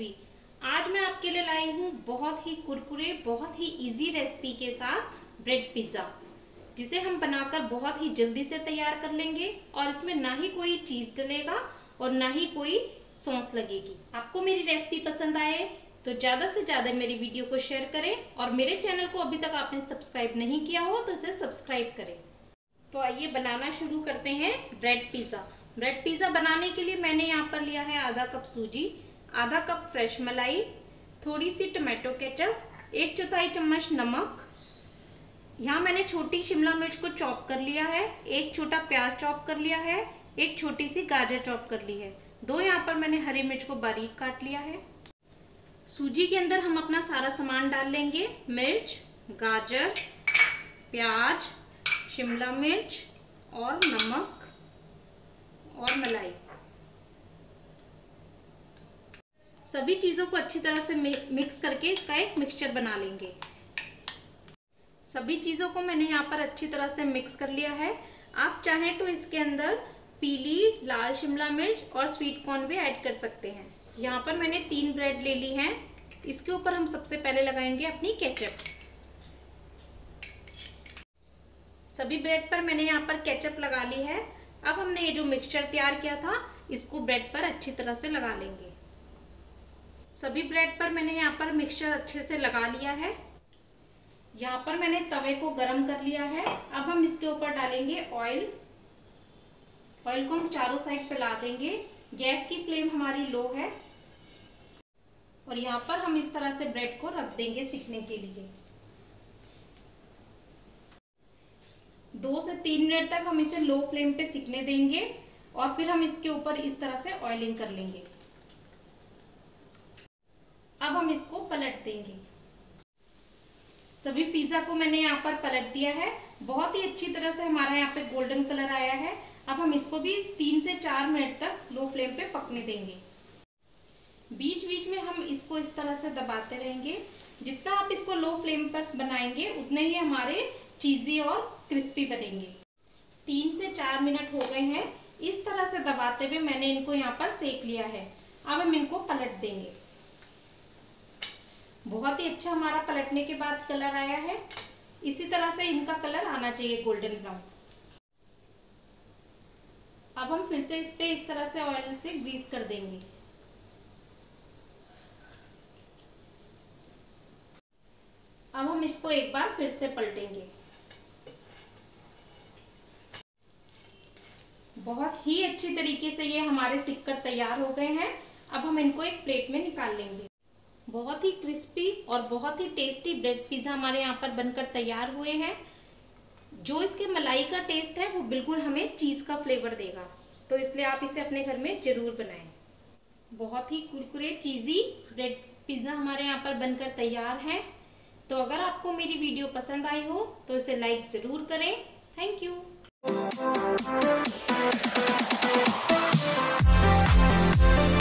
Recipe. आज मैं आपके लिए लाई हूँ बहुत ही कुरकुरे, बहुत ही इजी रेसिपी के साथ ब्रेड पिज़्ज़ा, जिसे हम बनाकर बहुत ही जल्दी से तैयार कर लेंगे और इसमें ना ही कोई चीज़ डलेगा और ना ही कोई सॉस लगेगी। आपको मेरी रेसिपी पसंद आए तो ज़्यादा से ज़्यादा मेरी वीडियो को शेयर करें और मेरे चैनल को अभी तक आपने सब्सक्राइब नहीं किया हो तो इसे सब्सक्राइब करें। तो आइए बनाना शुरू करते हैं ब्रेड पिज़्ज़ा। ब्रेड पिज़्ज़ा बनाने के लिए मैंने यहाँ पर लिया है आधा कप सूजी, आधा कप फ्रेश मलाई, थोड़ी सी टमाटो केचप, 1/4 चम्मच नमक। यहाँ मैंने छोटी शिमला मिर्च को चॉप कर लिया है, एक छोटा प्याज चॉप कर लिया है, एक छोटी सी गाजर चॉप कर ली है, 2 यहाँ पर मैंने हरी मिर्च को बारीक काट लिया है। सूजी के अंदर हम अपना सारा सामान डाल लेंगे, मिर्च, गाजर, प्याज, शिमला मिर्च और नमक और मलाई। सभी चीज़ों को अच्छी तरह से मिक्स करके इसका एक मिक्सचर बना लेंगे। सभी चीज़ों को मैंने यहाँ पर अच्छी तरह से मिक्स कर लिया है। आप चाहें तो इसके अंदर पीली लाल शिमला मिर्च और स्वीट कॉर्न भी ऐड कर सकते हैं। यहाँ पर मैंने 3 ब्रेड ले ली हैं। इसके ऊपर हम सबसे पहले लगाएंगे अपनी केचप। सभी ब्रेड पर मैंने यहाँ पर केचप लगा ली है। अब हमने ये जो मिक्सचर तैयार किया था इसको ब्रेड पर अच्छी तरह से लगा लेंगे। सभी ब्रेड पर मैंने यहाँ पर मिक्सचर अच्छे से लगा लिया है। यहाँ पर मैंने तवे को गरम कर लिया है। अब हम इसके ऊपर डालेंगे ऑयल। ऑयल को हम चारों साइड फैला देंगे। गैस की फ्लेम हमारी लो है और यहाँ पर हम इस तरह से ब्रेड को रख देंगे सिकने के लिए। 2 से 3 मिनट तक हम इसे लो फ्लेम पे सिकने देंगे और फिर हम इसके ऊपर इस तरह से ऑयलिंग कर लेंगे। अब हम इसको पलट देंगे। सभी पिज्जा को मैंने यहाँ पर पलट दिया है। बहुत ही अच्छी तरह से हमारा यहाँ पे गोल्डन कलर आया है। अब हम इसको भी 3 से 4 मिनट तक लो फ्लेम पे पकने देंगे। बीच बीच में हम इसको इस तरह से दबाते रहेंगे। जितना आप इसको लो फ्लेम पर बनाएंगे उतने ही हमारे चीज़ी और क्रिस्पी बनेंगे। 3 से 4 मिनट हो गए हैं। इस तरह से दबाते हुए मैंने इनको यहाँ पर सेक लिया है। अब हम इनको पलट देंगे। बहुत ही अच्छा हमारा पलटने के बाद कलर आया है। इसी तरह से इनका कलर आना चाहिए गोल्डन ब्राउन। अब हम फिर से इस पे इस तरह से ऑयल से ग्रीस कर देंगे। अब हम इसको एक बार फिर से पलटेंगे। बहुत ही अच्छी तरीके से ये हमारे सिककर तैयार हो गए हैं। अब हम इनको एक प्लेट में निकाल लेंगे। बहुत ही क्रिस्पी और बहुत ही टेस्टी ब्रेड पिज़्ज़ा हमारे यहाँ पर बनकर तैयार हुए हैं। जो इसके मलाई का टेस्ट है वो बिल्कुल हमें चीज़ का फ्लेवर देगा, तो इसलिए आप इसे अपने घर में ज़रूर बनाएं। बहुत ही कुरकुरे चीज़ी ब्रेड पिज़्ज़ा हमारे यहाँ पर बनकर तैयार है। तो अगर आपको मेरी वीडियो पसंद आई हो तो इसे लाइक ज़रूर करें। Thank you.